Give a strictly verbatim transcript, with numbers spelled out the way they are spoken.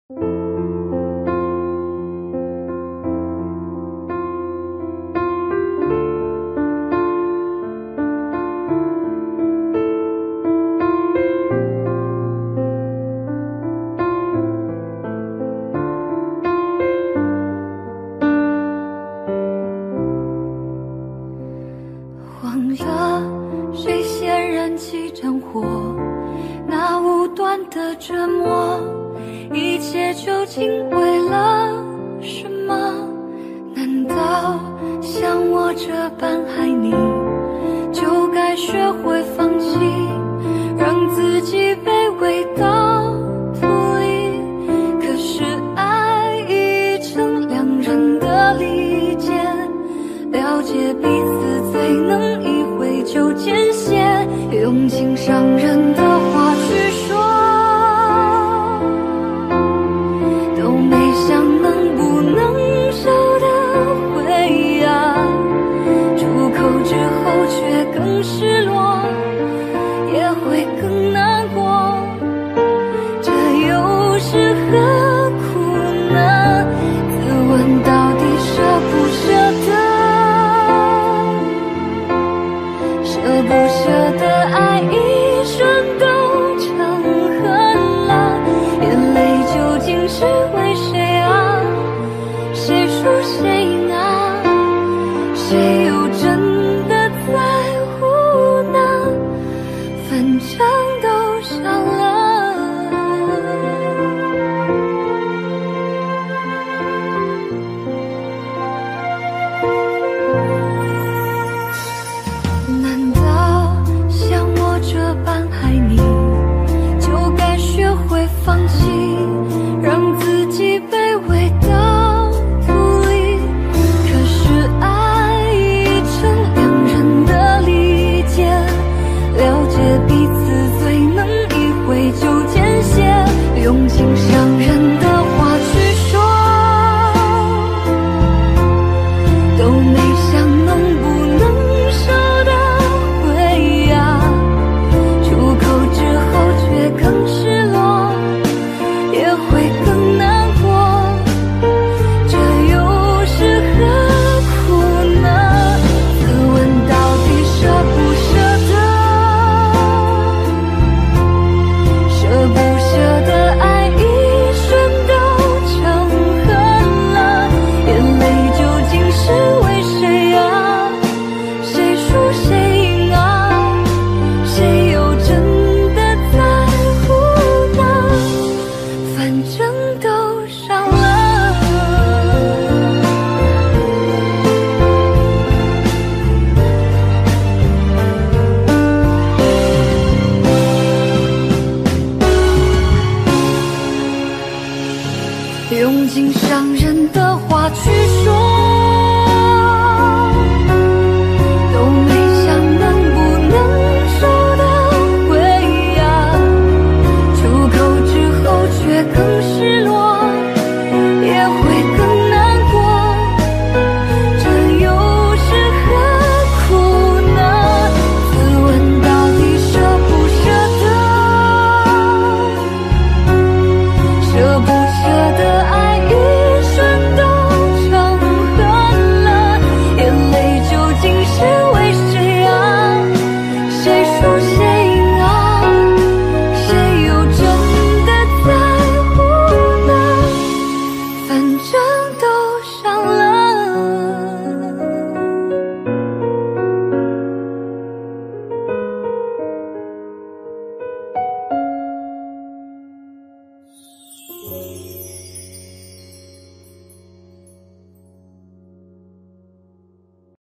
忘了谁先燃起战火，那无端的折磨，一切究竟为了什么？难道像我这般爱你，就该学会放弃，让自己卑微到土里？可是爱已成两人的利剑，了解彼此最能一挥就见血，用尽伤人的话去说，都没想能不能收得回啊，出口之后却更失落，也会更难过，这又是何苦呢？自问到底舍不舍得，舍不舍得爱一瞬都成恨了，眼泪究竟是为谁啊？谁输谁赢啊？谁又真的在乎呢？反正都伤了。难道像我这般爱你，就该学会放弃，让自己卑微到土里？可是爱已成两人的利剑，了解彼此最能一挥就见血，用尽伤人的话去说，都没想能不能收得回啊，出口之后却更失落，也会更难过，这又是何苦呢？自问到底舍不舍得，舍不舍得爱一瞬都成恨了，眼泪究竟是为谁啊？谁输谁赢啊？谁又真的在乎呢？反正都伤了。用尽伤人的话去说，